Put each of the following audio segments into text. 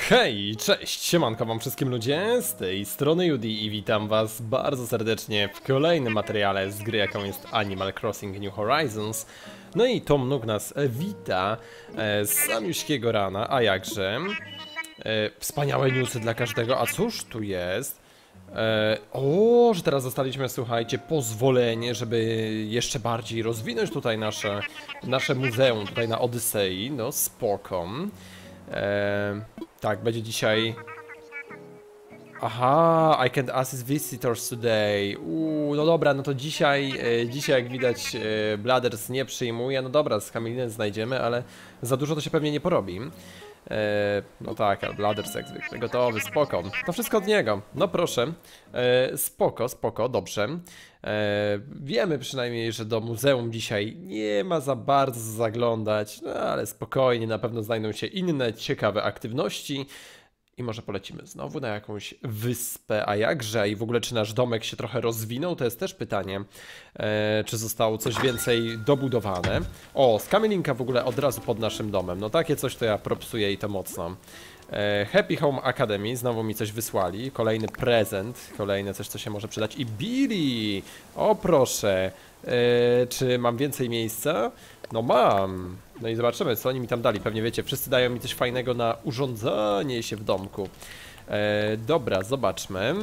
Hej, cześć, siemanko wam wszystkim ludzie, z tej strony Yudi i witam was bardzo serdecznie w kolejnym materiale z gry, jaką jest Animal Crossing New Horizons. No i Tom Nook nas wita z samiuśkiego rana, a jakże. Wspaniałe newsy dla każdego, a cóż tu jest? Że teraz dostaliśmy, słuchajcie, pozwolenie, żeby jeszcze bardziej rozwinąć tutaj nasze muzeum tutaj na Odysei, no spoko. Tak, będzie dzisiaj. Aha, I can assist visitors today. No dobra, no to dzisiaj jak widać Blathers nie przyjmuje. No dobra, z Hamilinem znajdziemy, ale za dużo to się pewnie nie porobi. No tak, ale Blathers jak zwykle gotowy, spoko. To wszystko od niego, no proszę. Spoko, dobrze. Wiemy przynajmniej, że do muzeum dzisiaj nie ma za bardzo zaglądać, no ale spokojnie, na pewno znajdą się inne ciekawe aktywności. I może polecimy znowu na jakąś wyspę, a jakże? I w ogóle czy nasz domek się trochę rozwinął? To jest też pytanie. Czy zostało coś więcej dobudowane? O, z kamieninka w ogóle od razu pod naszym domem. No takie coś to ja propsuję i to mocno. Happy Home Academy, znowu mi coś wysłali. Kolejny prezent, kolejne coś, co się może przydać. I Billy! O proszę! Czy mam więcej miejsca? No mam. No i zobaczymy, co oni mi tam dali. Pewnie wiecie, wszyscy dają mi coś fajnego na urządzanie się w domku. Dobra, zobaczmy.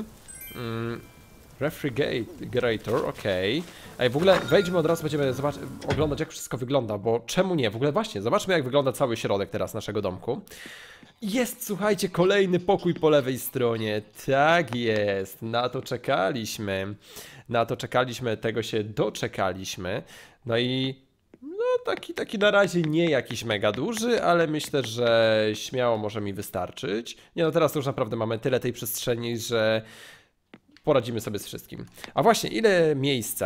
Refrigerator, okej. Ej, w ogóle wejdźmy od razu, będziemy oglądać, jak wszystko wygląda, bo czemu nie? W ogóle właśnie, zobaczmy, jak wygląda cały środek teraz naszego domku. Jest, słuchajcie, kolejny pokój po lewej stronie. Tak jest, na to czekaliśmy. Na to czekaliśmy, tego się doczekaliśmy. No i no taki na razie nie jakiś mega duży, ale myślę, że śmiało może mi wystarczyć. Nie no, teraz już naprawdę mamy tyle tej przestrzeni, że poradzimy sobie z wszystkim. A właśnie, ile miejsca?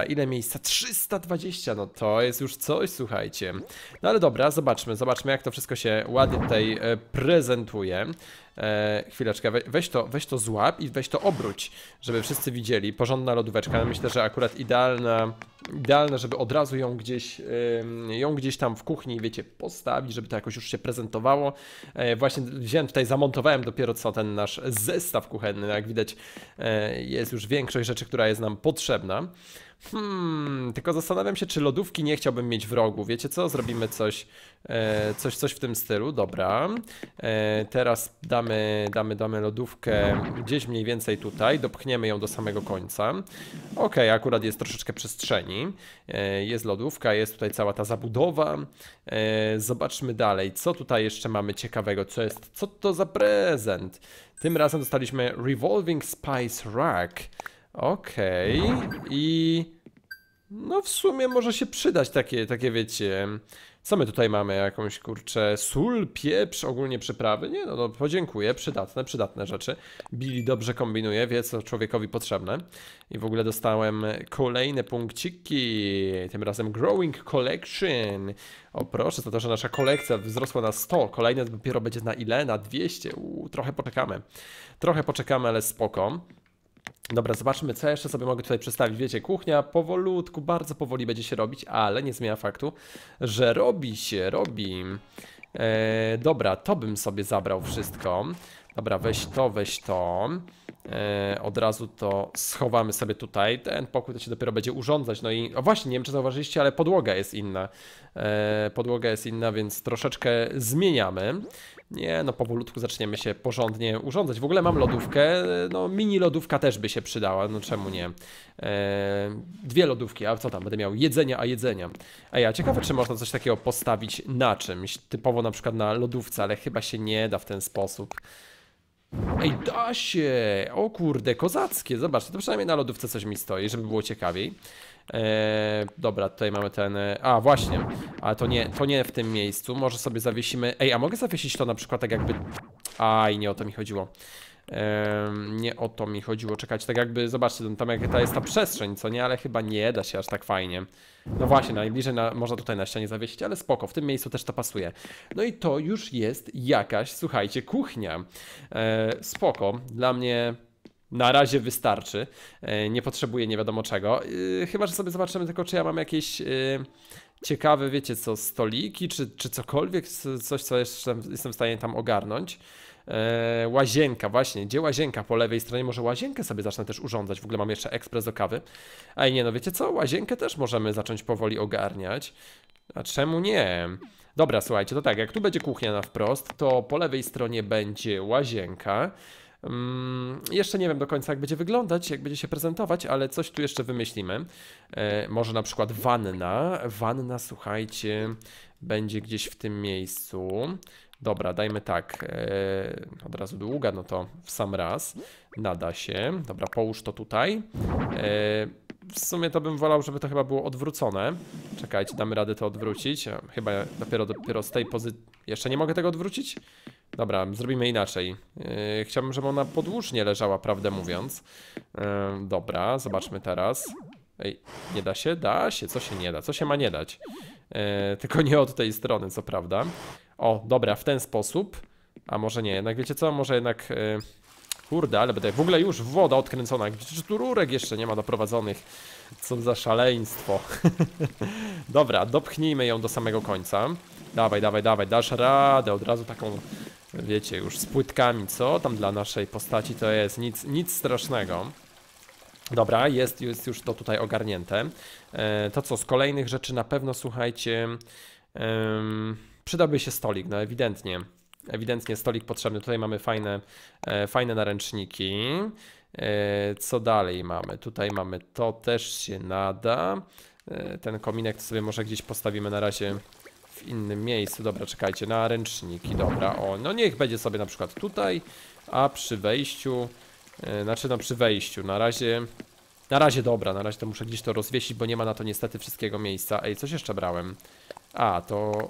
320, no to jest już coś, słuchajcie. No ale dobra, zobaczmy jak to wszystko się ładnie tutaj prezentuje. Chwileczkę, weź to złap i weź to obróć, żeby wszyscy widzieli. Porządna lodóweczka, myślę, że akurat idealna, żeby od razu ją gdzieś tam w kuchni, wiecie, postawić, żeby to jakoś już się prezentowało. Właśnie wziąłem tutaj, zamontowałem dopiero co ten nasz zestaw kuchenny. Jak widać, jest już większość rzeczy, która jest nam potrzebna. Tylko zastanawiam się, czy lodówki nie chciałbym mieć w rogu. Wiecie co? Zrobimy coś w tym stylu. Dobra. Teraz damy lodówkę gdzieś mniej więcej tutaj. Dopchniemy ją do samego końca. Okej, akurat jest troszeczkę przestrzeni. Jest lodówka, jest tutaj cała ta zabudowa. Zobaczmy dalej, co tutaj jeszcze mamy ciekawego. Co to za prezent? Tym razem dostaliśmy Revolving Spice Rack. Okej. I no w sumie może się przydać takie wiecie. Co my tutaj mamy? Jakąś kurczę sól, pieprz, ogólnie przyprawy? Nie no, podziękuję, przydatne rzeczy. Billy dobrze kombinuje, wie co człowiekowi potrzebne. I w ogóle dostałem kolejne punkciki. Tym razem Growing Collection. O proszę, to że nasza kolekcja wzrosła na 100. Kolejne dopiero będzie na ile? Na 200. Trochę poczekamy, ale spoko. Dobra, zobaczmy, co jeszcze sobie mogę tutaj przedstawić. Wiecie, kuchnia powolutku, bardzo powoli będzie się robić, ale nie zmienia faktu, że robi. Dobra, to bym sobie zabrał wszystko. Dobra, weź to. Od razu to schowamy sobie tutaj. Ten pokój to się dopiero będzie urządzać. No i, o właśnie, nie wiem czy zauważyliście, ale podłoga jest inna. Więc troszeczkę zmieniamy. Nie, no powolutku zaczniemy się porządnie urządzać. W ogóle mam lodówkę, no mini lodówka też by się przydała, no czemu nie? Dwie lodówki, a co tam, będę miał jedzenia. A ja ciekawe, czy można coś takiego postawić na czymś, typowo na przykład na lodówce, ale chyba się nie da w ten sposób. Ej, da się! O kurde, kozackie, zobaczcie, to przynajmniej na lodówce coś mi stoi, żeby było ciekawiej. Dobra, tutaj mamy ten. A właśnie, ale to nie w tym miejscu. Może sobie zawiesimy. Ej, a mogę zawiesić to na przykład tak jakby. Aj, nie o to mi chodziło. Nie o to mi chodziło. Czekać, tak jakby, zobaczcie, tam jaka jest ta przestrzeń, co nie, ale chyba nie da się aż tak fajnie. No właśnie, najbliżej można tutaj na ścianie zawiesić, ale spoko, w tym miejscu też to pasuje. No i to już jest jakaś, słuchajcie, kuchnia. Spoko, dla mnie. Na razie wystarczy, nie potrzebuję nie wiadomo czego, chyba że sobie zobaczymy tylko czy ja mam ciekawe, wiecie co, stoliki, czy cokolwiek, coś, co jeszcze jestem w stanie tam ogarnąć. Łazienka, właśnie, gdzie łazienka po lewej stronie? Może łazienkę sobie zacznę też urządzać, w ogóle mam jeszcze ekspres do kawy. Ej, nie, no wiecie co, łazienkę też możemy zacząć powoli ogarniać. A czemu nie? Dobra, słuchajcie, to tak, jak tu będzie kuchnia na wprost, to po lewej stronie będzie łazienka. Jeszcze nie wiem do końca jak będzie wyglądać, jak będzie się prezentować, ale coś tu jeszcze wymyślimy. Może na przykład wanna. Wanna, słuchajcie, będzie gdzieś w tym miejscu. Dobra, dajmy tak, od razu długa, no to w sam raz, nada się. Dobra, połóż to tutaj. W sumie to bym wolał, żeby to chyba było odwrócone. Czekajcie, damy radę to odwrócić. Chyba dopiero z tej pozycji. Jeszcze nie mogę tego odwrócić? Dobra, zrobimy inaczej. Chciałbym, żeby ona podłużnie leżała, prawdę mówiąc. Dobra, zobaczmy teraz. Ej, nie da się? Da się, co się nie da? Co się ma nie dać? Tylko nie od tej strony, co prawda. O, dobra, w ten sposób. A może nie, jednak wiecie co? Może jednak... Kurde, ale będę w ogóle już woda odkręcona. Gdzieś tu rurek jeszcze nie ma doprowadzonych. Co za szaleństwo. Dobra, dopchnijmy ją do samego końca. Dawaj, dawaj, dawaj, dasz radę. Od razu taką, wiecie, już z płytkami. Co tam dla naszej postaci to jest? Nic strasznego. Dobra, jest już to tutaj ogarnięte. To co, z kolejnych rzeczy na pewno, słuchajcie, przydałby się stolik, no ewidentnie. Ewidentnie stolik potrzebny. Tutaj mamy fajne naręczniki. Co dalej mamy? Tutaj mamy to też się nada. Ten kominek to sobie może gdzieś postawimy na razie w innym miejscu. Dobra, czekajcie, naręczniki. Dobra, o, no niech będzie sobie na przykład tutaj, a przy wejściu, znaczy no przy wejściu, na razie dobra, na razie to muszę gdzieś to rozwiesić, bo nie ma na to niestety wszystkiego miejsca. Ej, coś jeszcze brałem. A, to...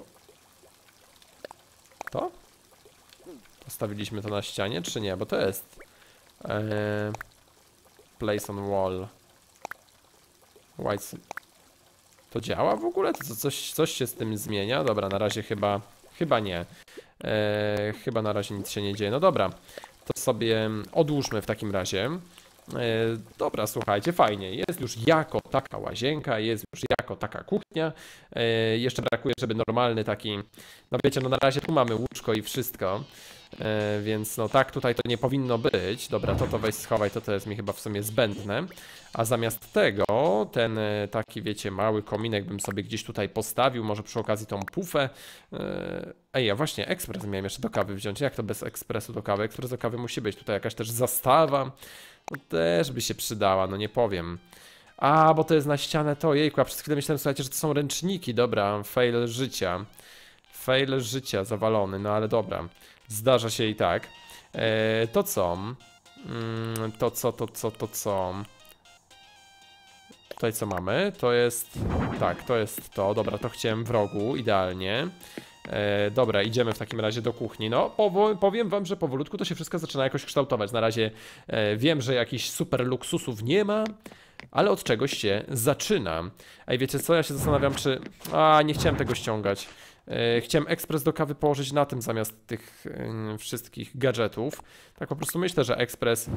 To? Postawiliśmy to na ścianie, czy nie? Bo to jest... place on wall. White... To działa w ogóle? To coś się z tym zmienia? Dobra, na razie chyba nie. Chyba na razie nic się nie dzieje. No dobra, to sobie odłóżmy w takim razie. Dobra, słuchajcie, fajnie. Jest już jako taka łazienka, jest już jako taka kuchnia. Jeszcze brakuje, żeby normalny taki... No wiecie, no na razie tu mamy łóżko i wszystko. Więc no tak, tutaj to nie powinno być. Dobra, to weź schowaj, to jest mi chyba w sumie zbędne. A zamiast tego, ten taki, wiecie, mały kominek bym sobie gdzieś tutaj postawił, może przy okazji tą pufę. Ej, ja właśnie ekspres miałem jeszcze do kawy wziąć. Jak to bez ekspresu do kawy? Ekspres do kawy musi być. Tutaj jakaś też zastawa. No też by się przydała, no nie powiem. A, bo to jest na ścianę to, jejku, a przez chwilę myślałem, słuchajcie, że to są ręczniki. Dobra, fail życia. Fail życia zawalony, no ale dobra. Zdarza się i tak. To co? To co? Tutaj co mamy? To jest... Tak, to jest to. Dobra, to chciałem w rogu, idealnie. Dobra, idziemy w takim razie do kuchni. No, powiem wam, że powolutku to się wszystko zaczyna jakoś kształtować. Na razie wiem, że jakichś super luksusów nie ma, ale od czegoś się zaczyna. Ej, wiecie co? Ja się zastanawiam, czy... A, nie chciałem tego ściągać. Chciałem ekspres do kawy położyć na tym zamiast tych wszystkich gadżetów. Tak po prostu myślę, że ekspres...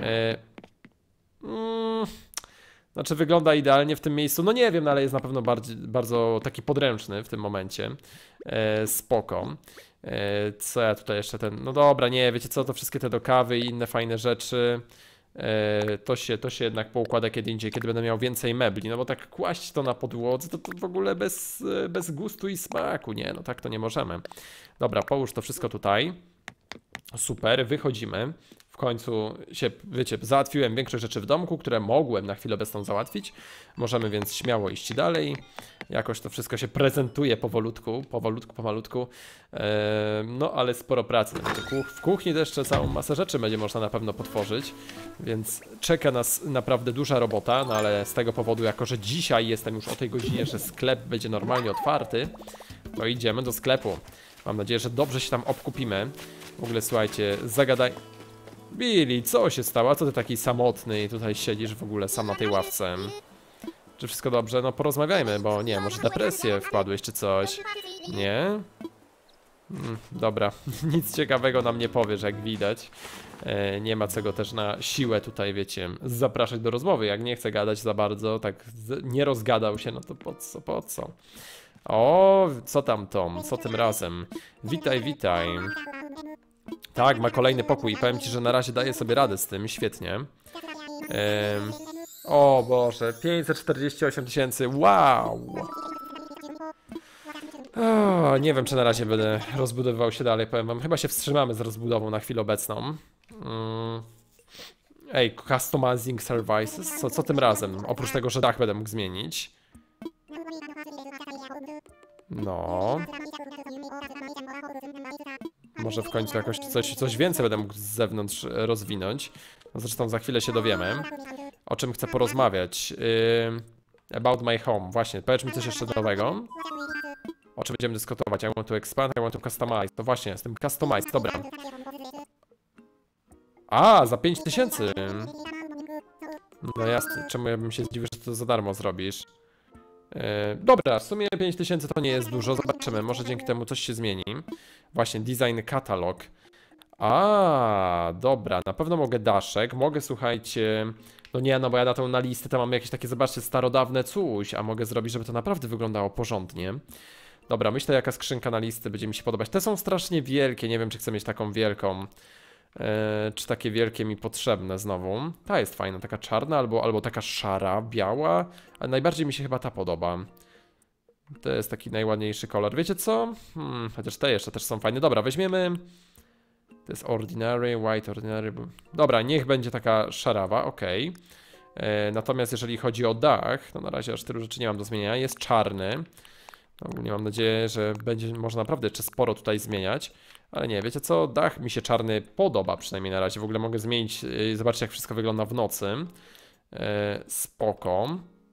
Znaczy wygląda idealnie w tym miejscu, no nie wiem, no ale jest na pewno bardzo taki podręczny w tym momencie. Spoko. Co ja tutaj jeszcze no dobra, nie, wiecie co, to wszystkie te do kawy i inne fajne rzeczy. To się jednak poukłada kiedy indziej, kiedy będę miał więcej mebli, no bo tak kłaść to na podłodze, to w ogóle bez gustu i smaku, nie, no tak to nie możemy. Dobra, połóż to wszystko tutaj. Super, wychodzimy. W końcu się, wiecie, załatwiłem większość rzeczy w domku, które mogłem na chwilę obecną załatwić. Możemy więc śmiało iść dalej. Jakoś to wszystko się prezentuje pomalutku. No ale sporo pracy. W kuchni też jeszcze całą masę rzeczy będzie można na pewno potworzyć. Więc czeka nas naprawdę duża robota, no ale z tego powodu, jako że dzisiaj jestem już o tej godzinie, że sklep będzie normalnie otwarty, to idziemy do sklepu. Mam nadzieję, że dobrze się tam obkupimy. W ogóle słuchajcie, zagadaj... Billy, co się stało? A co ty taki samotny i tutaj siedzisz w ogóle sam na tej ławce? Czy wszystko dobrze? No porozmawiajmy, bo nie, może depresję wpadłeś czy coś? Nie? Dobra, nic ciekawego nam nie powiesz, jak widać. Nie ma czego też na siłę tutaj, wiecie, zapraszać do rozmowy. Jak nie chce gadać za bardzo, tak nie rozgadał się, no to po co? O, co tam, Tom? Co tym razem? Witaj, witaj. Tak, ma kolejny pokój i powiem ci, że na razie daje sobie radę z tym, świetnie. O Boże, 548 tysięcy, wow! O, nie wiem, czy na razie będę rozbudowywał się dalej, powiem wam. Chyba się wstrzymamy z rozbudową na chwilę obecną. Ej, customizing services? Co tym razem? Oprócz tego, że dach będę mógł zmienić. No. Może w końcu jakoś coś więcej będę mógł z zewnątrz rozwinąć. No zresztą za chwilę się dowiemy. O czym chcę porozmawiać. About my home. Właśnie, powiedz mi coś jeszcze nowego. O czym będziemy dyskutować? I want to expand, I want to customize. To właśnie, z tym customize, dobra. A, za 5000. No jasne, czemu ja bym się zdziwił, że to za darmo zrobisz? Dobra, w sumie 5000 to nie jest dużo, zobaczymy, może dzięki temu coś się zmieni. Właśnie, design katalog. A, dobra, na pewno mogę daszek, mogę, słuchajcie... No nie, no bo ja na listę to mam jakieś takie, zobaczcie, starodawne coś, a mogę zrobić, żeby to naprawdę wyglądało porządnie. Dobra, myślę, jaka skrzynka na listy będzie mi się podobać. Te są strasznie wielkie, nie wiem, czy chcę mieć taką wielką. Czy takie wielkie mi potrzebne znowu. Ta jest fajna, taka czarna albo taka szara, biała. Ale najbardziej mi się chyba ta podoba. To jest taki najładniejszy kolor. Wiecie co? Chociaż te jeszcze też są fajne. Dobra, weźmiemy... To jest ordinary, white ordinary. Dobra, niech będzie taka szarawa, ok. Natomiast jeżeli chodzi o dach, to na razie aż tylu rzeczy nie mam do zmienienia. Jest czarny. Ogólnie mam nadzieję, że będzie można naprawdę jeszcze sporo tutaj zmieniać. Ale nie, wiecie co? Dach mi się czarny podoba, przynajmniej na razie. W ogóle mogę zmienić, zobaczcie jak wszystko wygląda w nocy. Spoko.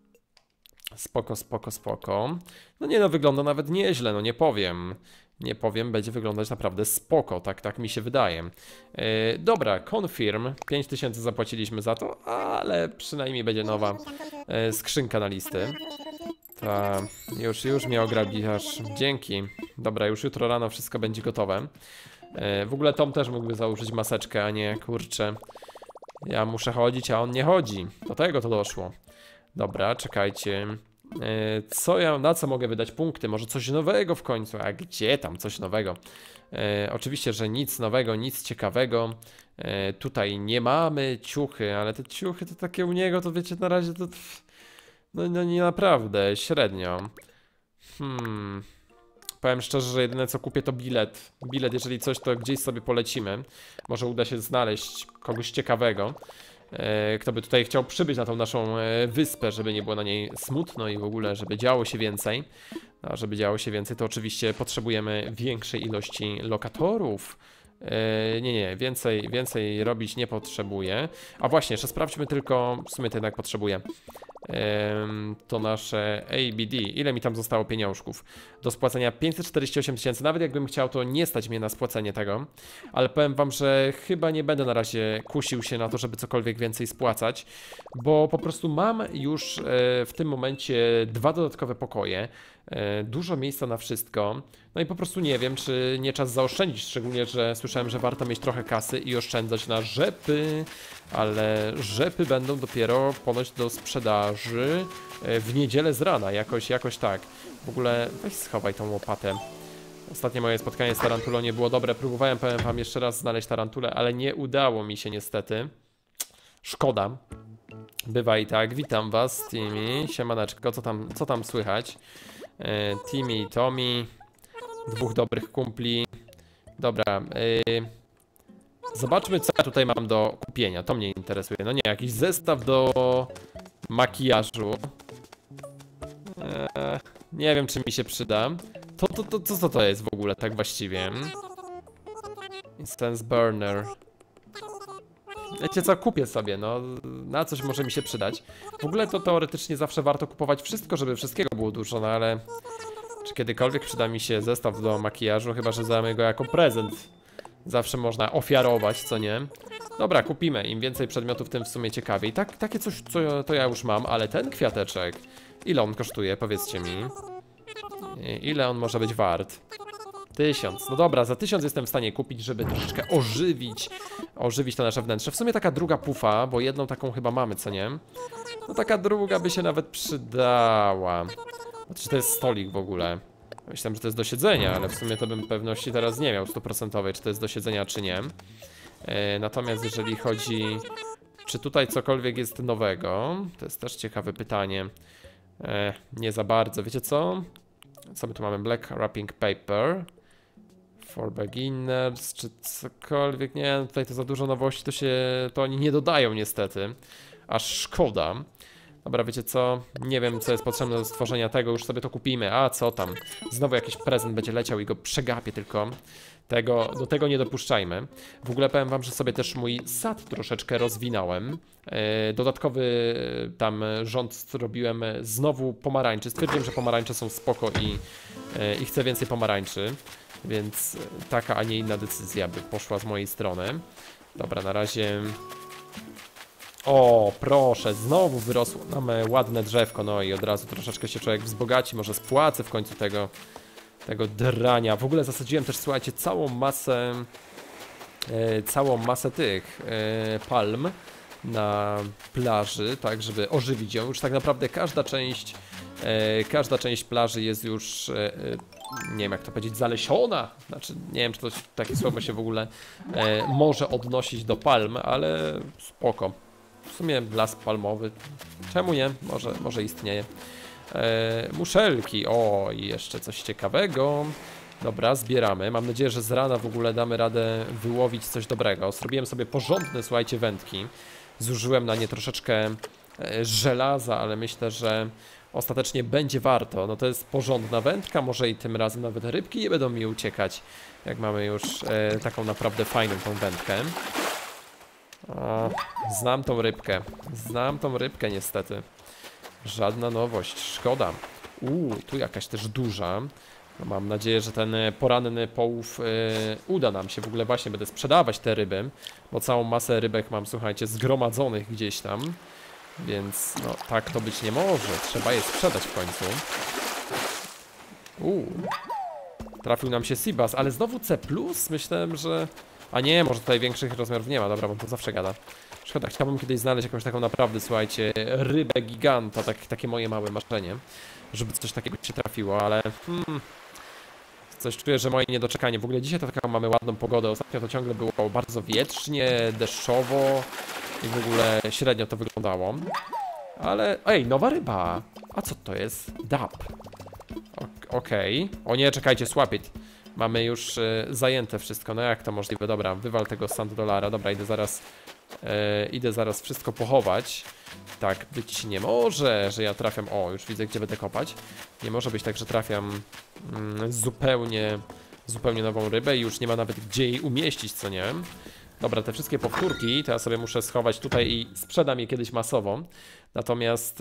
Spoko. No nie no, wygląda nawet nieźle, no nie powiem. Nie powiem, będzie wyglądać naprawdę spoko, tak mi się wydaje. Dobra, confirm. 5000 zapłaciliśmy za to, ale przynajmniej będzie nowa skrzynka na listy. Ta, już mnie ograbiasz. Dzięki. Dobra, już jutro rano wszystko będzie gotowe. W ogóle Tom też mógłby założyć maseczkę, a nie, kurczę. Ja muszę chodzić, a on nie chodzi. Do tego to doszło. Dobra, czekajcie. Na co mogę wydać punkty? Może coś nowego w końcu? A gdzie tam coś nowego? Oczywiście, że nic nowego, nic ciekawego. Tutaj nie mamy ciuchy, ale te ciuchy to takie u niego, to wiecie, na razie to... No nie naprawdę, średnio. Powiem szczerze, że jedyne co kupię to bilet. Bilet, jeżeli coś, to gdzieś sobie polecimy. Może uda się znaleźć kogoś ciekawego, kto by tutaj chciał przybyć na tą naszą wyspę, żeby nie było na niej smutno i w ogóle, żeby działo się więcej. A żeby działo się więcej, to oczywiście potrzebujemy większej ilości lokatorów. Nie, więcej robić nie potrzebuję. A właśnie, jeszcze sprawdźmy tylko, w sumie to jednak potrzebuję. To nasze ABD. Ile mi tam zostało pieniążków? Do spłacenia 548 tysięcy. Nawet jakbym chciał, to nie stać mnie na spłacenie tego. Ale powiem wam, że chyba nie będę na razie kusił się na to, żeby cokolwiek więcej spłacać. Bo po prostu mam już w tym momencie 2 dodatkowe pokoje. Dużo miejsca na wszystko. No i po prostu nie wiem, czy nie czas zaoszczędzić. Szczególnie, że słyszałem, że warto mieć trochę kasy i oszczędzać na rzepy. Ale rzepy będą dopiero ponoć do sprzedaży w niedzielę z rana, jakoś tak. W ogóle weź schowaj tą łopatę. Ostatnie moje spotkanie z tarantulą nie było dobre. Próbowałem, powiem wam, jeszcze raz znaleźć tarantulę, ale nie udało mi się niestety. Szkoda. Bywa i tak. Witam was, Timmy. Siemaneczko, co tam słychać? Timmy i Tommy. 2 dobrych kumpli. Dobra. Zobaczmy, co ja tutaj mam do kupienia. To mnie interesuje. No nie, jakiś zestaw do makijażu. Nie wiem, czy mi się przyda. Co to jest w ogóle tak właściwie? Instance burner. Wiecie co, kupię sobie, no. Na coś może mi się przydać. W ogóle to teoretycznie zawsze warto kupować wszystko, żeby wszystkiego było dużo, no ale... Czy kiedykolwiek przyda mi się zestaw do makijażu? Chyba że damy go jako prezent. Zawsze można ofiarować, co nie? Dobra, kupimy. Im więcej przedmiotów, tym w sumie ciekawiej. Takie coś, co to ja już mam, ale ten kwiateczek... Ile on kosztuje? Powiedzcie mi. Ile on może być wart? 1000. No dobra, za 1000 jestem w stanie kupić, żeby troszeczkę ożywić to nasze wnętrze. W sumie taka druga pufa, bo jedną taką chyba mamy, co nie? No taka druga by się nawet przydała. Czy to jest stolik w ogóle? Myślałem, że to jest do siedzenia, ale w sumie to bym pewności teraz nie miał 100%, czy to jest do siedzenia, czy nie. Natomiast jeżeli chodzi... Czy tutaj cokolwiek jest nowego? To jest też ciekawe pytanie. Nie za bardzo. Wiecie co? Co my tu mamy? Black wrapping paper. For beginners, czy cokolwiek. Nie, tutaj to za dużo nowości, to oni nie dodają niestety. Aż szkoda. Dobra, wiecie co? Nie wiem, co jest potrzebne do stworzenia tego, już sobie to kupimy. A co tam? Znowu jakiś prezent będzie leciał i go przegapię tylko. Do tego nie dopuszczajmy. W ogóle powiem wam, że sobie też mój sad troszeczkę rozwinąłem. Dodatkowy tam rząd zrobiłem znowu pomarańczy. Stwierdziłem, że pomarańcze są spoko i chcę więcej pomarańczy. Więc taka, a nie inna decyzja by poszła z mojej strony. Dobra, na razie... O, proszę, znowu wyrosło nam ładne drzewko, no i od razu troszeczkę się człowiek wzbogaci, może spłacę w końcu tego drania. W ogóle zasadziłem też, słuchajcie, całą masę tych palm na plaży, tak, żeby ożywić ją. Już tak naprawdę każda część plaży jest już, nie wiem jak to powiedzieć, zalesiona. Znaczy, nie wiem, czy to takie słowo się w ogóle może odnosić do palm, ale spoko. W sumie las palmowy, czemu nie? Może istnieje. Muszelki, o i jeszcze coś ciekawego. Dobra, zbieramy. Mam nadzieję, że z rana w ogóle damy radę wyłowić coś dobrego. Zrobiłem sobie porządne, słuchajcie, wędki. Zużyłem na nie troszeczkę żelaza, ale myślę, że ostatecznie będzie warto. No to jest porządna wędka, może i tym razem nawet rybki nie będą mi uciekać, jak mamy już taką naprawdę fajną tą wędkę. O, znam tą rybkę niestety. Żadna nowość, szkoda. Tu jakaś też duża. No, mam nadzieję, że ten poranny połów uda nam się. W ogóle właśnie będę sprzedawać te ryby, bo całą masę rybek mam, słuchajcie, zgromadzonych gdzieś tam. Więc no tak to być nie może. Trzeba je sprzedać w końcu. Trafił nam się Seabass, ale znowu C+? Myślałem, że... A nie, może tutaj większych rozmiarów nie ma. Dobra, bo to zawsze gada. Szkoda, chciałbym kiedyś znaleźć jakąś taką naprawdę, słuchajcie, rybę giganta, takie moje małe marzenie, żeby coś takiego się trafiło, ale coś czuję, że moje niedoczekanie. W ogóle dzisiaj to taką mamy ładną pogodę. Ostatnio to ciągle było bardzo wietrznie, deszczowo i w ogóle średnio to wyglądało. Ale, ej, nowa ryba. A co to jest? Dab. Okej. O nie, czekajcie, Swapit. Mamy już zajęte wszystko. No jak to możliwe? Dobra, wywal tego $100. Dobra, idę zaraz wszystko pochować. Tak być nie może, że ja trafiam... O, już widzę, gdzie będę kopać. Nie może być tak, że trafiam zupełnie nową rybę i już nie ma nawet gdzie jej umieścić, co nie? Dobra, te wszystkie powtórki to ja sobie muszę schować tutaj i sprzedam je kiedyś masowo. Natomiast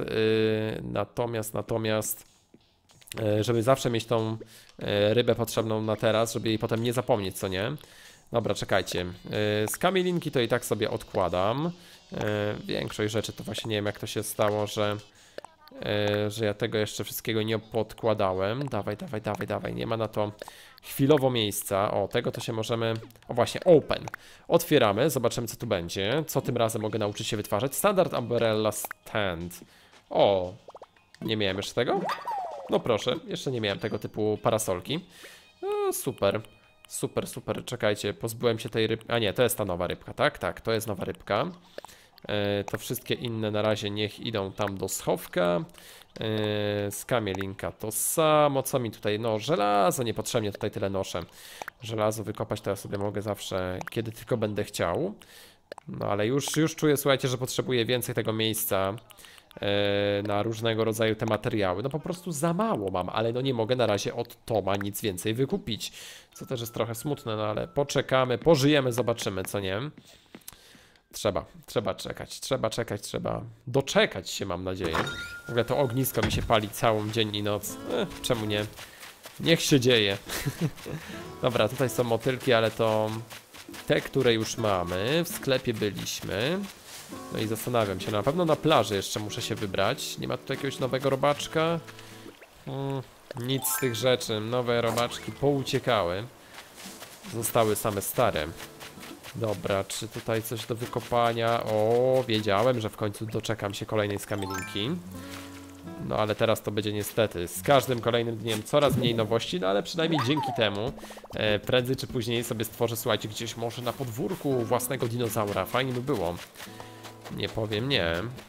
żeby zawsze mieć tą rybę potrzebną na teraz, żeby jej potem nie zapomnieć, co nie? Dobra, czekajcie. Z kamielinki to i tak sobie odkładam. Większość rzeczy to właśnie nie wiem, jak to się stało, że ja tego jeszcze wszystkiego nie podkładałem. Dawaj. Nie ma na to chwilowo miejsca. O, tego to się możemy... O właśnie, open. Otwieramy, zobaczymy, co tu będzie. Co tym razem mogę nauczyć się wytwarzać? Standard Umbrella Stand. O, nie miałem jeszcze tego? No proszę, jeszcze nie miałem tego typu parasolki. No, super. Czekajcie, pozbyłem się tej rybki. A nie, to jest ta nowa rybka, tak? Tak, to jest nowa rybka. To wszystkie inne na razie niech idą tam do schowka. Z kamielinka to samo. Co mi tutaj? No, żelazo, niepotrzebnie tutaj tyle noszę. Żelazo wykopać to ja sobie mogę zawsze, kiedy tylko będę chciał. No ale już czuję, słuchajcie, że potrzebuję więcej tego miejsca na różnego rodzaju te materiały. No po prostu za mało mam, ale no nie mogę na razie od Toma nic więcej wykupić. Co też jest trochę smutne, no ale poczekamy, pożyjemy, zobaczymy, co nie? Trzeba czekać, trzeba doczekać się, mam nadzieję. W ogóle to ognisko mi się pali całą dzień i noc. Czemu nie? Niech się dzieje. Dobra, tutaj są motylki, ale to te, które już mamy. W sklepie byliśmy. No i zastanawiam się, na pewno na plaży jeszcze muszę się wybrać. Nie ma tu jakiegoś nowego robaczka? Nic z tych rzeczy. Nowe robaczki pouciekały. Zostały same stare. Dobra, czy tutaj coś do wykopania? O, wiedziałem, że w końcu doczekam się kolejnej skamielinki. No ale teraz to będzie niestety z każdym kolejnym dniem coraz mniej nowości, no ale przynajmniej dzięki temu prędzej czy później sobie stworzę, słuchajcie, gdzieś może na podwórku własnego dinozaura. Fajnie by było. Nie powiem nie.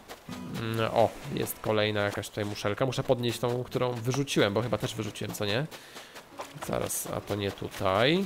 O, jest kolejna jakaś tutaj muszelka. Muszę podnieść tą, którą wyrzuciłem, bo chyba też wyrzuciłem, co nie? Zaraz, a to nie tutaj.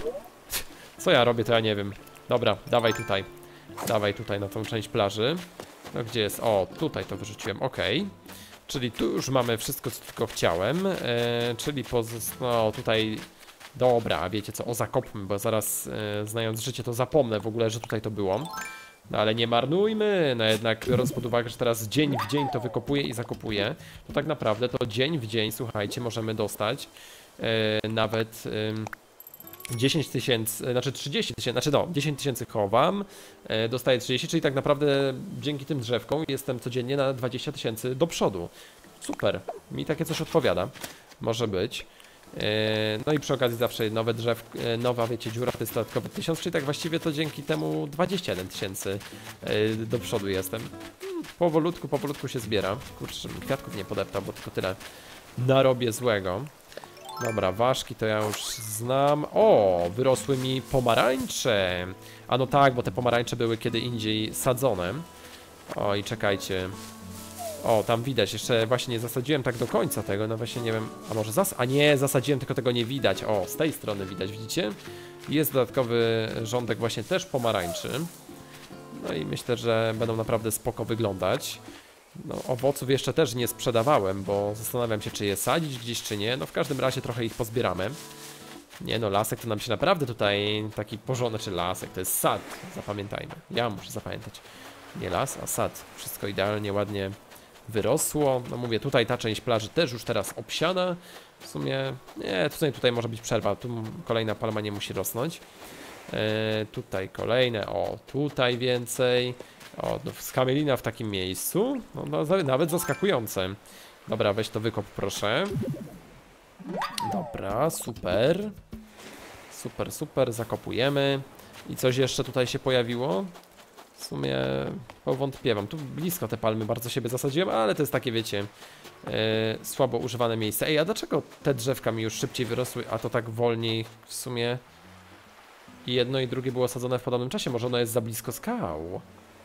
Co ja robię, to ja nie wiem. Dobra, dawaj tutaj. Dawaj tutaj na tą część plaży. No gdzie jest? O, tutaj to wyrzuciłem, okej. Czyli tu już mamy wszystko, co tylko chciałem. Czyli no tutaj... Dobra, wiecie co, zakopmy, bo zaraz znając życie to zapomnę w ogóle, że tutaj to było. No ale nie marnujmy, no jednak biorąc pod uwagę, że teraz dzień w dzień to wykopuję i zakopuję, to tak naprawdę to dzień w dzień, słuchajcie, możemy dostać nawet 10 tysięcy, znaczy 30 tysięcy, znaczy no, 10 tysięcy chowam, dostaję 30, czyli tak naprawdę dzięki tym drzewkom jestem codziennie na 20 tysięcy do przodu. Super, mi takie coś odpowiada, może być. No i przy okazji zawsze nowe nowa, wiecie, dziura to jest dodatkowy 1000, czyli tak właściwie to dzięki temu 21 tysięcy do przodu jestem. Powolutku się zbiera. Kurczę, kwiatków nie podeptał, bo tylko tyle narobię złego. Dobra, ważki to ja już znam. O, wyrosły mi pomarańcze. A no tak, bo te pomarańcze były kiedy indziej sadzone. O i czekajcie. O, tam widać, jeszcze właśnie nie zasadziłem tak do końca tego, no właśnie nie wiem, a może a nie, zasadziłem, tylko tego nie widać. O, z tej strony widać, widzicie? Jest dodatkowy rządek właśnie też pomarańczy. No i myślę, że będą naprawdę spoko wyglądać. No, owoców jeszcze też nie sprzedawałem, bo zastanawiam się, czy je sadzić gdzieś, czy nie. No w każdym razie trochę ich pozbieramy. Nie no, lasek to nam się naprawdę tutaj taki porządny, czy lasek, to jest sad, zapamiętajmy. Ja muszę zapamiętać. Nie las, a sad. Wszystko idealnie, ładnie wyrosło. No mówię, tutaj ta część plaży też już teraz obsiana. W sumie, nie, tutaj może być przerwa. Tu kolejna palma nie musi rosnąć. Tutaj kolejne, o, tutaj więcej. O, no, skamielina w takim miejscu. No, nawet zaskakujące. Dobra, weź to wykop, proszę. Dobra, super. Super, zakopujemy. I coś jeszcze tutaj się pojawiło? W sumie powątpiewam. Tu blisko te palmy bardzo siebie zasadziłem, ale to jest takie, wiecie, słabo używane miejsce. Ej, a dlaczego te drzewka mi już szybciej wyrosły, a to tak wolniej w sumie? I jedno i drugie było sadzone w podobnym czasie. Może ono jest za blisko skał?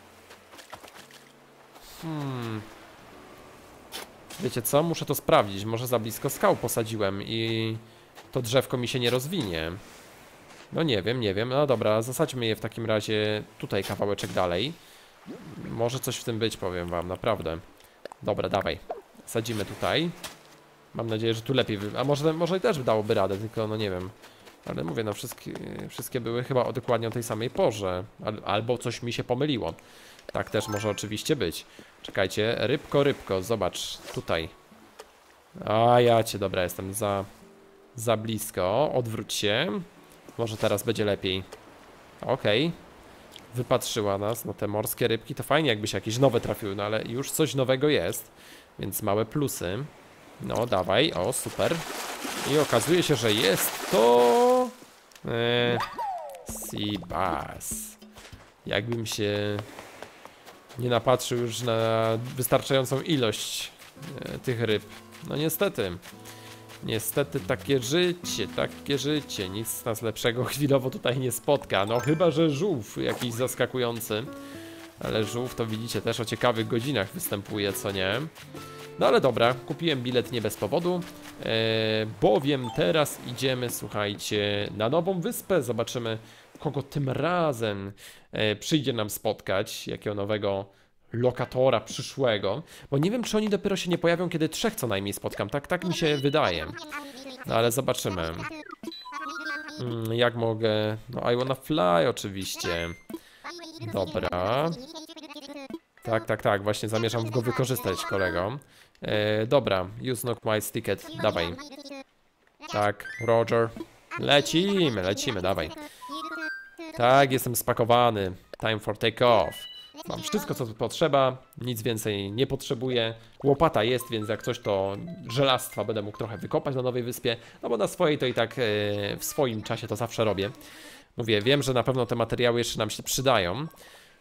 Wiecie co? Muszę to sprawdzić. Może za blisko skał posadziłem i to drzewko mi się nie rozwinie. No nie wiem. No dobra, zasadźmy je w takim razie tutaj kawałeczek dalej. Może coś w tym być, powiem wam, naprawdę. Dobra, dawaj. Sadzimy tutaj. Mam nadzieję, że tu lepiej a może też dałoby radę, tylko no nie wiem. Ale mówię, no wszystkie były chyba dokładnie o tej samej porze. Albo coś mi się pomyliło. Tak też może oczywiście być. Czekajcie, rybko, zobacz, tutaj. A ja cię, dobra, jestem za blisko. Odwróć się. Może teraz będzie lepiej. Okej. Wypatrzyła nas, no te morskie rybki to fajnie jakby się jakieś nowe trafiły, no ale już coś nowego jest. Więc małe plusy. No dawaj, o super. I okazuje się, że jest to... Sea bass. Jakbym się nie napatrzył już na wystarczającą ilość tych ryb. No niestety. Niestety takie życie, nic nas lepszego chwilowo tutaj nie spotka. No chyba, że żółw jakiś zaskakujący. Ale żółw to widzicie też o ciekawych godzinach występuje, co nie? No ale dobra, kupiłem bilet nie bez powodu, bowiem teraz idziemy, słuchajcie, na nową wyspę. Zobaczymy, kogo tym razem przyjdzie nam spotkać, jakiego nowego lokatora przyszłego. Bo nie wiem, czy oni dopiero się nie pojawią, kiedy 3 co najmniej spotkam. Tak mi się wydaje. No ale zobaczymy. Jak mogę... No I wanna fly oczywiście. Dobra. Tak, właśnie zamierzam go wykorzystać, kolego. Dobra, use knock my ticket, dawaj. Tak, Roger. Lecimy, dawaj. Tak, jestem spakowany. Time for take off. Mam wszystko, co tu potrzeba, nic więcej nie potrzebuję. Łopata jest, więc jak coś, to żelastwa będę mógł trochę wykopać na nowej wyspie. No bo na swojej to i tak w swoim czasie to zawsze robię. Mówię, wiem, że na pewno te materiały jeszcze nam się przydają.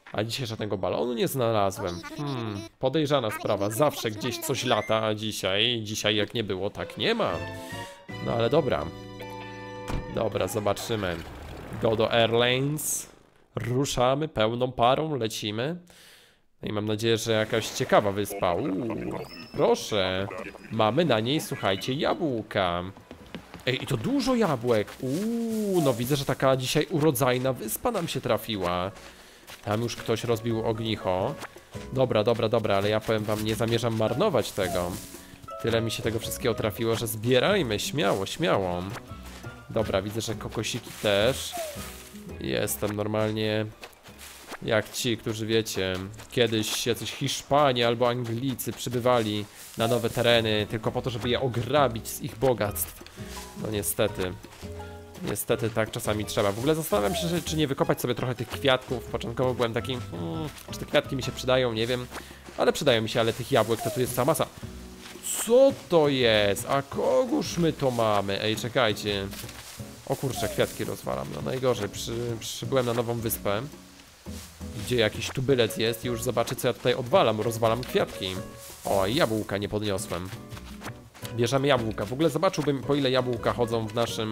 A dzisiaj żadnego balonu nie znalazłem. Podejrzana sprawa. Zawsze gdzieś coś lata, a dzisiaj jak nie było, tak nie ma. No ale dobra. Dobra, zobaczymy. Go do Airlines. Ruszamy pełną parą, lecimy. No i mam nadzieję, że jakaś ciekawa wyspa. Proszę. Mamy na niej, słuchajcie, jabłka. Ej, i to dużo jabłek. No widzę, że taka dzisiaj urodzajna wyspa nam się trafiła. Tam już ktoś rozbił ognicho. Dobra, ale ja powiem wam, nie zamierzam marnować tego. Tyle mi się tego wszystkiego trafiło, że zbierajmy, śmiało, śmiało. Dobra, widzę, że kokosiki też. Jestem normalnie jak ci, którzy wiecie, kiedyś jacyś Hiszpanie albo Anglicy przybywali na nowe tereny tylko po to, żeby je ograbić z ich bogactw. No niestety. Niestety tak czasami trzeba. W ogóle zastanawiam się, czy nie wykopać sobie trochę tych kwiatków. Początkowo byłem taki, czy te kwiatki mi się przydają, nie wiem. Ale przydają mi się, ale tych jabłek to tu jest cała masa. Co to jest? A kogóż my to mamy? Ej, czekajcie. O kurczę, kwiatki rozwalam. No najgorzej, przybyłem na nową wyspę, gdzie jakiś tubylec jest i już zobaczy, co ja tutaj odwalam. Rozwalam kwiatki. O, i jabłka nie podniosłem. Bierzemy jabłka. W ogóle zobaczyłbym, po ile jabłka chodzą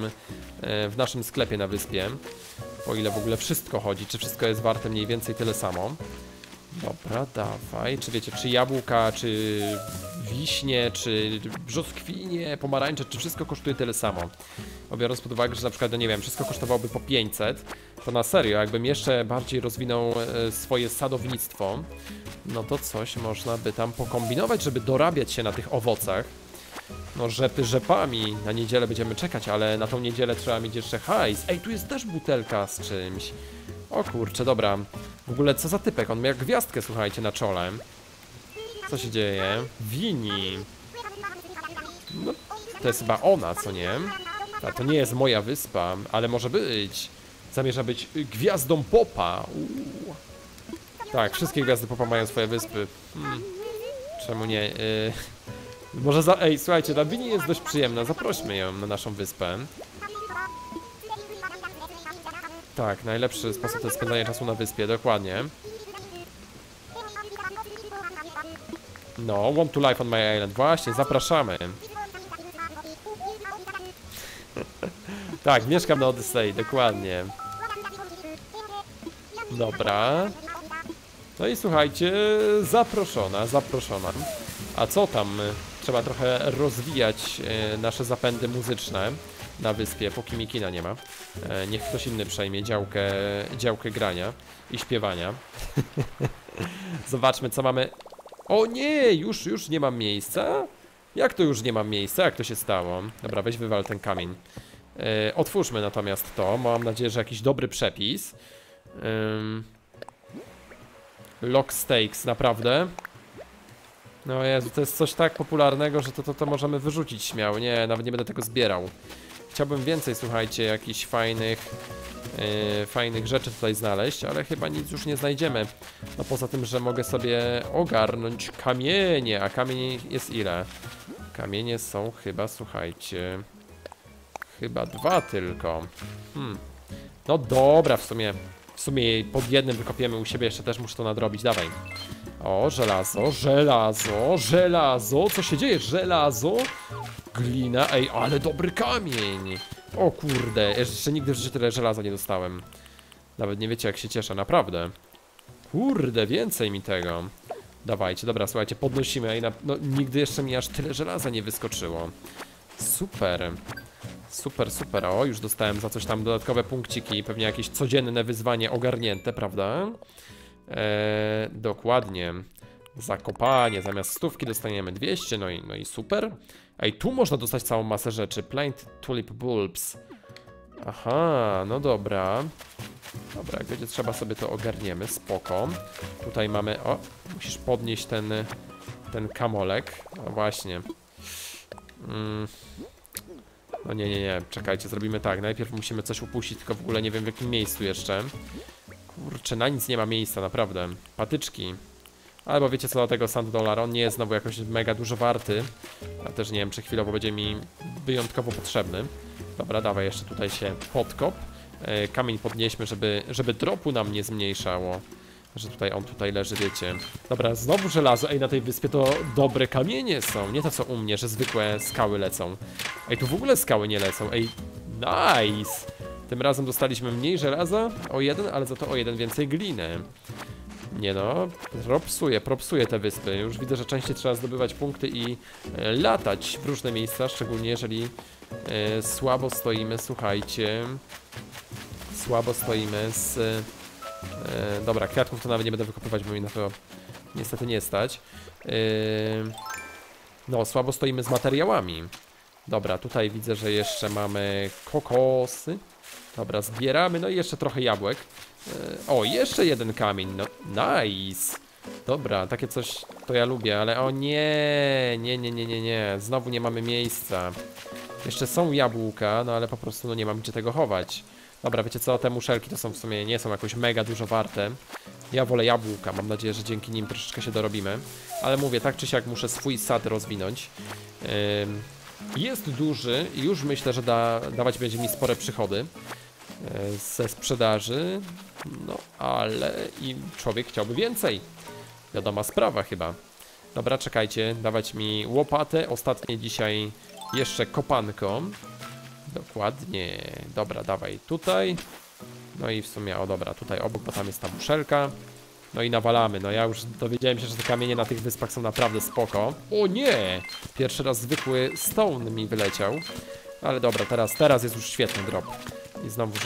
w naszym sklepie na wyspie. Po ile w ogóle wszystko chodzi. Czy wszystko jest warte mniej więcej tyle samo. Dobra, dawaj. Czy wiecie, czy jabłka, czy wiśnie, czy brzoskwinie, pomarańcze, czy wszystko kosztuje tyle samo. Bo biorąc pod uwagę, że na przykład, no nie wiem, wszystko kosztowałoby po 500, to na serio, jakbym jeszcze bardziej rozwinął swoje sadownictwo, no to coś można by tam pokombinować, żeby dorabiać się na tych owocach. No rzepy rzepami, na niedzielę będziemy czekać, ale na tą niedzielę trzeba mieć jeszcze hajs. Ej, tu jest też butelka z czymś. O kurczę, dobra. W ogóle co za typek, on miał gwiazdkę, słuchajcie, na czole. Co się dzieje? Wini. No, to jest chyba ona, co nie? A to nie jest moja wyspa, ale może być. Zamierza być gwiazdą popa. Tak, wszystkie gwiazdy popa mają swoje wyspy. Czemu nie? Może Ej, słuchajcie, ta Wini jest dość przyjemna, zaprośmy ją na naszą wyspę. Tak, najlepszy sposób to jest spędzanie czasu na wyspie, dokładnie. No, want to live on my island, właśnie, zapraszamy. Tak, mieszkam na Odyssey, dokładnie. Dobra. No i słuchajcie, zaproszona. A co tam? Trzeba trochę rozwijać nasze zapędy muzyczne na wyspie, póki Mikina nie ma. Niech ktoś inny przejmie działkę grania i śpiewania. Zobaczmy, co mamy. O nie, już nie mam miejsca? Jak to już nie mam miejsca? Jak to się stało? Dobra, weź wywal ten kamień. Otwórzmy natomiast to. Mam nadzieję, że jakiś dobry przepis. Lock stakes, naprawdę. No Jezu, to jest coś tak popularnego, że to możemy wyrzucić śmiało. Nie, nawet nie będę tego zbierał. Chciałbym więcej, słuchajcie, jakichś fajnych rzeczy tutaj znaleźć, ale chyba nic już nie znajdziemy. No poza tym, że mogę sobie ogarnąć kamienie, a kamieni jest ile? Kamienie są chyba, słuchajcie, chyba 2 tylko. No dobra, w sumie pod jednym wykopiemy u siebie, jeszcze też muszę to nadrobić, dawaj. O, żelazo, co się dzieje? Żelazo, glina, ej, ale dobry kamień. O kurde, jeszcze nigdy w życiu tyle żelaza nie dostałem. Nawet nie wiecie, jak się cieszę, naprawdę. Kurde, więcej mi tego. Dawajcie, dobra, słuchajcie, podnosimy, ej, no nigdy jeszcze mi aż tyle żelaza nie wyskoczyło. Super. Super, o, już dostałem za coś tam dodatkowe punkciki, pewnie jakieś codzienne wyzwanie ogarnięte, prawda? Dokładnie. Zakopanie, zamiast 100 dostaniemy 200, no i super. Ej, tu można dostać całą masę rzeczy. Plant tulip bulbs. Aha, no dobra. Dobra, jak będzie trzeba, sobie to ogarniemy, spoko. Tutaj mamy, o, musisz podnieść ten kamolek. No właśnie. No nie, czekajcie, zrobimy tak. Najpierw musimy coś upuścić, tylko w ogóle nie wiem, w jakim miejscu jeszcze. Kurczę, na nic nie ma miejsca, naprawdę. Patyczki. Albo wiecie co do tego $100, on nie jest znowu jakoś mega dużo warty. Ja też nie wiem, czy chwilowo będzie mi wyjątkowo potrzebny. Dobra, dawaj, jeszcze tutaj się podkop. Kamień podnieśmy, żeby dropu nam nie zmniejszało. Że tutaj on tutaj leży, wiecie. Dobra, znowu żelazo. Ej, na tej wyspie to dobre kamienie są. Nie to co u mnie, że zwykłe skały lecą. Ej, tu w ogóle skały nie lecą. Ej, nice. Tym razem dostaliśmy mniej żelaza o 1, ale za to o 1 więcej gliny. Nie no, propsuję te wyspy. Już widzę, że częściej trzeba zdobywać punkty i latać w różne miejsca, szczególnie jeżeli słabo stoimy, słuchajcie. Słabo stoimy z... dobra, kwiatków to nawet nie będę wykopywać, bo mi na to niestety nie stać. No, słabo stoimy z materiałami. Dobra, tutaj widzę, że jeszcze mamy kokosy. Dobra, zbieramy, no i jeszcze trochę jabłek. O, jeszcze jeden kamień, no nice. Dobra, takie coś to ja lubię, ale o nie, znowu nie mamy miejsca. Jeszcze są jabłka, no ale po prostu no nie mam gdzie tego chować. Dobra, wiecie co, te muszelki to są w sumie, nie są jakoś mega dużo warte. Ja wolę jabłka, mam nadzieję, że dzięki nim troszeczkę się dorobimy. Ale mówię, tak czy siak muszę swój sad rozwinąć. Jest duży i już myślę, że dawać będzie mi spore przychody ze sprzedaży. No, ale i człowiek chciałby więcej. Wiadoma sprawa chyba. Dobra, czekajcie, dawać mi łopatę. Ostatnie dzisiaj jeszcze kopanko. Dokładnie. Dobra, dawaj tutaj. No i w sumie, o dobra, tutaj obok, bo tam jest ta muszelka. No i nawalamy. No ja już dowiedziałem się, że te kamienie na tych wyspach są naprawdę spoko. O nie! Pierwszy raz zwykły stone mi wyleciał. Ale dobra, teraz jest już świetny drop. I znowu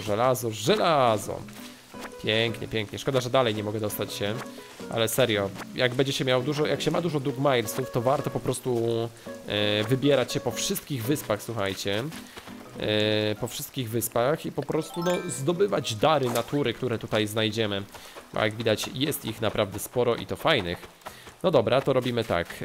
żelazo. Pięknie, pięknie. Szkoda, że dalej nie mogę dostać się. Ale serio, jak będzie się miał dużo, jak się ma dużo Dugmilesów, to warto po prostu wybierać się po wszystkich wyspach, słuchajcie. Po wszystkich wyspach i po prostu no, zdobywać dary natury, które tutaj znajdziemy. Bo jak widać, jest ich naprawdę sporo i to fajnych. No dobra, to robimy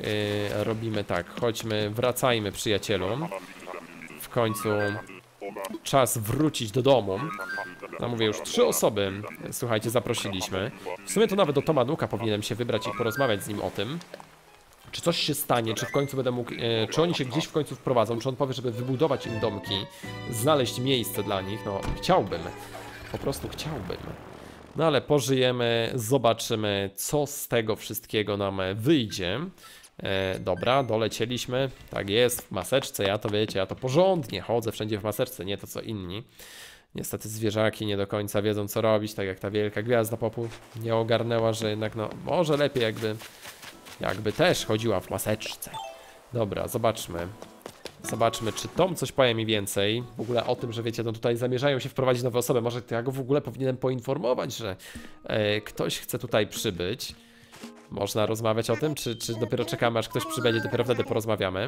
tak. Chodźmy, wracajmy, przyjacielu. W końcu czas wrócić do domu. No mówię, już 3 osoby, słuchajcie, zaprosiliśmy. W sumie to nawet do Toma Nooka powinienem się wybrać i porozmawiać z nim o tym. Czy coś się stanie, czy w końcu będę mógł, czy oni się gdzieś w końcu wprowadzą, czy on powie, żeby wybudować im domki, znaleźć miejsce dla nich. No chciałbym, po prostu chciałbym. No ale pożyjemy, zobaczymy, co z tego wszystkiego nam wyjdzie. Dobra, dolecieliśmy. Tak jest, w maseczce, ja to wiecie, ja to porządnie chodzę wszędzie w maseczce, nie to co inni. Niestety zwierzaki nie do końca wiedzą co robić, tak jak ta wielka gwiazda popu nie ogarnęła, że jednak no może lepiej jakby też chodziła w maseczce. Dobra, zobaczmy. Zobaczmy, czy Tom coś powie mi więcej. W ogóle o tym, że wiecie, no tutaj zamierzają się wprowadzić nowe osoby. Może ja go w ogóle powinienem poinformować, że ktoś chce tutaj przybyć. Można rozmawiać o tym, czy dopiero czekamy, aż ktoś przybędzie, dopiero wtedy porozmawiamy.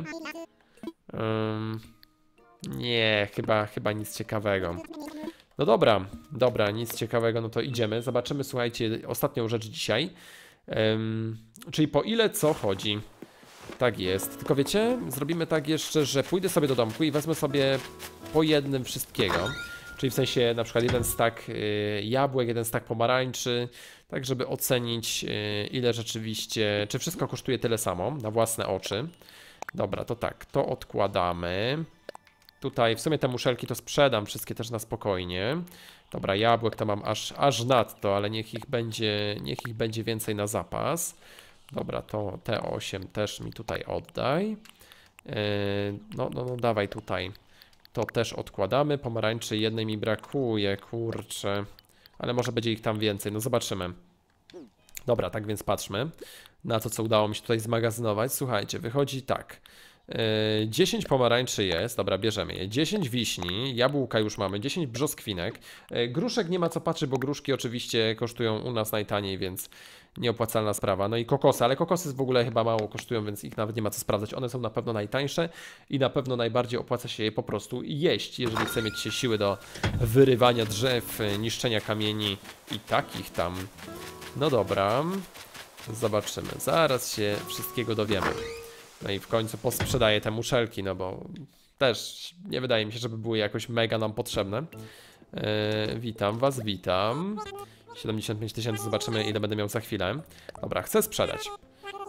Nie, chyba nic ciekawego. No dobra, nic ciekawego, no to idziemy. Zobaczymy, słuchajcie, ostatnią rzecz dzisiaj. Czyli po ile co chodzi. Tak jest, tylko wiecie, zrobimy tak jeszcze, że pójdę sobie do domku i wezmę sobie po jednym wszystkiego. Czyli w sensie na przykład jeden stack jabłek, jeden stack pomarańczy, tak żeby ocenić ile rzeczywiście, czy wszystko kosztuje tyle samo na własne oczy. Dobra, to tak, to odkładamy. Tutaj w sumie te muszelki to sprzedam wszystkie też na spokojnie. Dobra, jabłek to mam aż nadto, ale niech ich będzie więcej na zapas. Dobra, to te 8 też mi tutaj oddaj. No, dawaj tutaj. To też odkładamy. Pomarańczy jednej mi brakuje, kurczę. Ale może będzie ich tam więcej, no zobaczymy. Dobra, tak więc patrzmy na to, co udało mi się tutaj zmagazynować. Słuchajcie, wychodzi tak. 10 pomarańczy jest, dobra, bierzemy je. 10 wiśni, jabłka już mamy, 10 brzoskwinek. Gruszek nie ma co patrzeć, bo gruszki oczywiście kosztują u nas najtaniej, więc nieopłacalna sprawa. No i kokosy, ale kokosy w ogóle chyba mało kosztują, więc ich nawet nie ma co sprawdzać. One są na pewno najtańsze i na pewno najbardziej opłaca się je po prostu jeść, jeżeli chce mieć się siły do wyrywania drzew, niszczenia kamieni i takich tam. No dobra, zobaczymy. Zaraz się wszystkiego dowiemy. No i w końcu posprzedaję te muszelki, no bo też nie wydaje mi się, żeby były jakoś mega nam potrzebne. Witam was, witam. 75 000, zobaczymy ile będę miał za chwilę. Dobra, chcę sprzedać.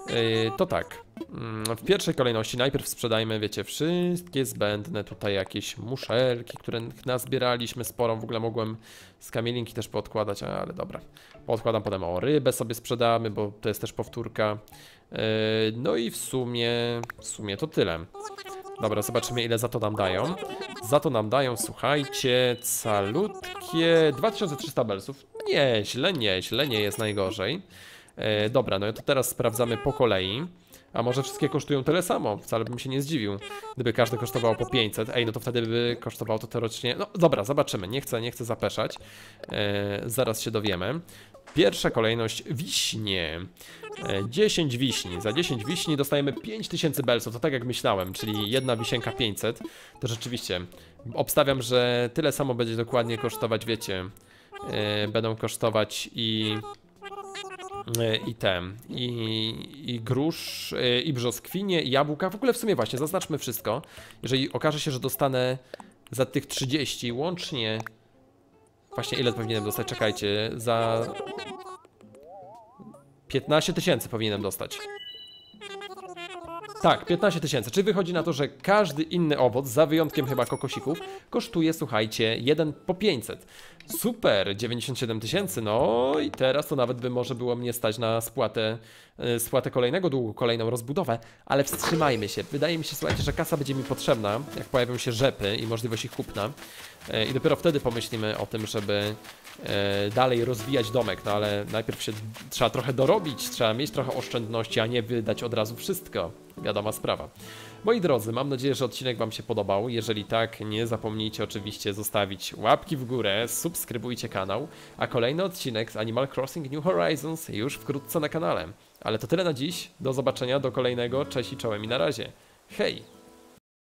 To tak, w pierwszej kolejności najpierw sprzedajmy, wiecie, wszystkie zbędne tutaj jakieś muszelki, które nazbieraliśmy sporo, w ogóle mogłem z kamielinki też poodkładać, ale dobra. Poodkładam potem, o, rybę sobie sprzedamy, bo to jest też powtórka. No i w sumie to tyle. Dobra, zobaczymy ile za to nam dają. Za to nam dają, słuchajcie, calutkie 2300 belsów. Nieźle, nie jest najgorzej. Dobra, no to teraz sprawdzamy po kolei. A może wszystkie kosztują tyle samo? Wcale bym się nie zdziwił, gdyby każdy kosztował po 500. Ej, no to wtedy by kosztowało to teoretycznie... No dobra, zobaczymy, nie chcę zapeszać. Zaraz się dowiemy. Pierwsza kolejność, wiśnie. 10 wiśni. Za 10 wiśni dostajemy 5000 belsów, to tak jak myślałem, czyli jedna wisienka 500. To rzeczywiście, obstawiam, że tyle samo będzie dokładnie kosztować, wiecie. Będą kosztować i grusz, i brzoskwinie, i jabłka. W ogóle w sumie właśnie, zaznaczmy wszystko. Jeżeli okaże się, że dostanę za tych 30 łącznie... Właśnie ile powinienem dostać? Czekajcie, za... 15 000 powinienem dostać. Tak, 15 000, czyli wychodzi na to, że każdy inny owoc, za wyjątkiem chyba kokosików, kosztuje, słuchajcie, jeden po 500. Super, 97 000, no i teraz to nawet by może było mnie stać na spłatę kolejnego długu, kolejną rozbudowę, ale wstrzymajmy się. Wydaje mi się, słuchajcie, że kasa będzie mi potrzebna, jak pojawią się rzepy i możliwość ich kupna. I dopiero wtedy pomyślimy o tym, żeby dalej rozwijać domek, no ale najpierw się trzeba trochę dorobić, trzeba mieć trochę oszczędności, a nie wydać od razu wszystko. Wiadoma sprawa. Moi drodzy, mam nadzieję, że odcinek wam się podobał. Jeżeli tak, nie zapomnijcie oczywiście zostawić łapki w górę, subskrybujcie kanał, a kolejny odcinek z Animal Crossing New Horizons już wkrótce na kanale. Ale to tyle na dziś, do zobaczenia, do kolejnego, cześć i czołem i na razie. Hej!